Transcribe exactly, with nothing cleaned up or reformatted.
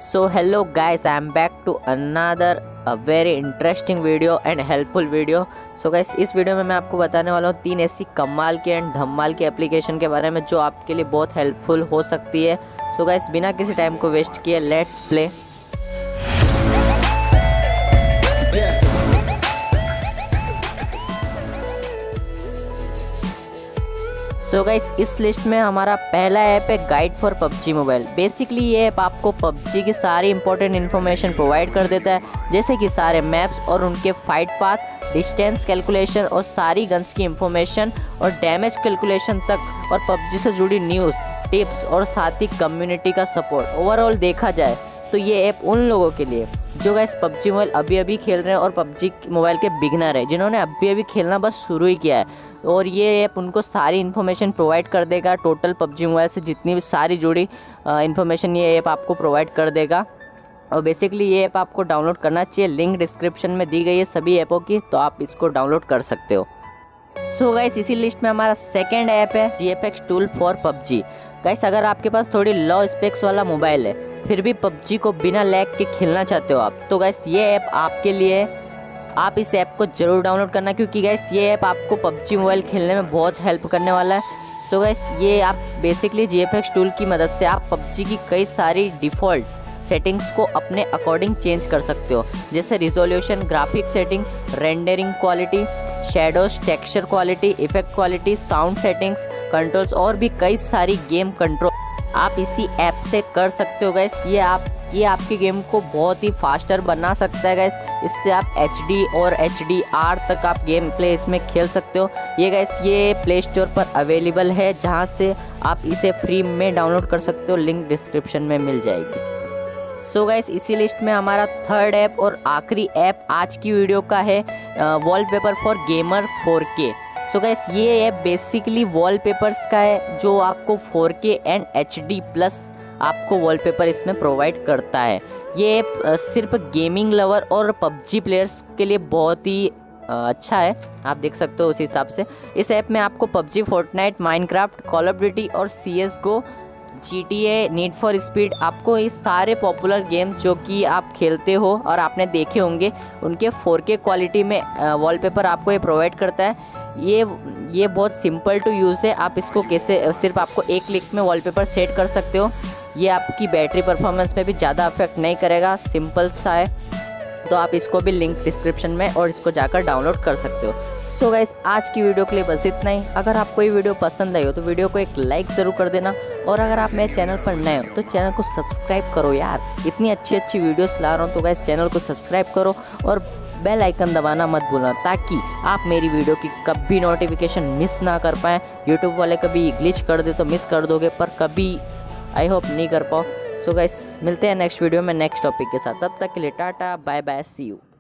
So hello guys, I am back to another a very interesting video and helpful video. So guys, इस video में मैं आपको बताने वाला हूँ तीन ऐसी कमाल के एंड धमाल के एप्लीकेशन के बारे में जो आपके लिए बहुत हेल्पफुल हो सकती है. सो गाइस, बिना किसी टाइम को वेस्ट किए let's play. So so guys, इस लिस्ट में हमारा पहला ऐप है guide for PUBG mobile. Basically ये ऐप आपको पबजी की सारी इंपॉर्टेंट इन्फॉर्मेशन प्रोवाइड कर देता है, जैसे कि सारे मैप्स और उनके फाइट पाथ, डिस्टेंस कैलकुलेशन और सारी गन्स की इंफॉर्मेशन और डैमेज कैलकुलेशन तक, और पबजी से जुड़ी न्यूज़, टिप्स और साथ ही कम्युनिटी का सपोर्ट. ओवरऑल देखा जाए तो ये ऐप उन लोगों के लिए जो गाइस पबजी मोबाइल अभी अभी खेल रहे हैं और पबजी मोबाइल के बिगनर है, जिन्होंने अभी अभी खेलना बस शुरू ही किया है. और ये ऐप उनको सारी इन्फॉर्मेशन प्रोवाइड कर देगा. टोटल पबजी मोबाइल से जितनी भी सारी जुड़ी इन्फॉर्मेशन ये ऐप आपको प्रोवाइड कर देगा. और बेसिकली ये ऐप आपको डाउनलोड करना चाहिए. लिंक डिस्क्रिप्शन में दी गई है सभी ऐपों की, तो आप इसको डाउनलोड कर सकते हो. सो so गाइस, इसी लिस्ट में हमारा सेकेंड ऐप है G F X tool for PUBG. Guys, अगर आपके पास थोड़ी लो स्पेक्स वाला मोबाइल है फिर भी पबजी को बिना लैग के खेलना चाहते हो आप, तो गाइस ये ऐप आपके लिए. आप इस ऐप को ज़रूर डाउनलोड करना, क्योंकि गाइस ये ऐप आपको पबजी मोबाइल खेलने में बहुत हेल्प करने वाला है. सो गाइस, ये आप basically G F X tool की मदद से आप पबजी की कई सारी डिफ़ॉल्ट सेटिंग्स को अपने अकॉर्डिंग चेंज कर सकते हो, जैसे resolution, graphic setting, rendering quality, shadows, texture quality, effect quality, sound settings, controls और भी कई सारी गेम कंट्रोल आप इसी ऐप से कर सकते हो. गाइस, ये आप ये आपकी गेम को बहुत ही फास्टर बना सकता है. गाइस, इससे आप एच डी और एच डी आर तक आप गेम प्ले इसमें खेल सकते हो. ये गाइस ये प्ले स्टोर पर अवेलेबल है, जहां से आप इसे फ्री में डाउनलोड कर सकते हो. लिंक डिस्क्रिप्शन में मिल जाएगी. सो so गाइस, इसी लिस्ट में हमारा थर्ड ऐप और आखिरी ऐप आज की वीडियो का है wallpaper for gamer four K. So guys, ये ऐप बेसिकली वॉलपेपर्स का है जो आपको four K and H D plus आपको वॉलपेपर इसमें प्रोवाइड करता है. ये ऐप सिर्फ गेमिंग लवर और पबजी प्लेयर्स के लिए बहुत ही अच्छा है, आप देख सकते हो. उस हिसाब से इस ऐप में आपको PUBG, Fortnite, Minecraft, call of duty और C S go, G T A, need for speed, आपको इस सारे पॉपुलर गेम जो कि आप खेलते हो और आपने देखे होंगे उनके फोर के क्वालिटी में वॉलपेपर आपको ये प्रोवाइड करता है. ये ये बहुत सिंपल टू यूज़ है. आप इसको कैसे सिर्फ आपको एक क्लिक में वॉलपेपर सेट कर सकते हो. ये आपकी बैटरी परफॉर्मेंस में भी ज़्यादा अफेक्ट नहीं करेगा, सिंपल सा है. तो आप इसको भी लिंक डिस्क्रिप्शन में और इसको जाकर डाउनलोड कर सकते हो. सो गाइस, आज की वीडियो के लिए बस इतना ही. अगर आपको ये वीडियो पसंद आई हो तो वीडियो को एक लाइक ज़रूर कर देना, और अगर आप मेरे चैनल पर नए हो तो चैनल को सब्सक्राइब करो यार. इतनी अच्छी अच्छी वीडियोस ला रहा हूँ, तो गाइस चैनल को सब्सक्राइब करो और बेल आइकन दबाना मत भूलना, ताकि आप मेरी वीडियो की कभी नोटिफिकेशन मिस ना कर पाएँ. यूट्यूब वाले कभी ग्लिच कर दे तो मिस कर दोगे, पर कभी आई होप नहीं कर पाओ. सो गाइस, मिलते हैं नेक्स्ट वीडियो में नेक्स्ट टॉपिक के साथ. तब तक के लिए tata, bye bye, see you.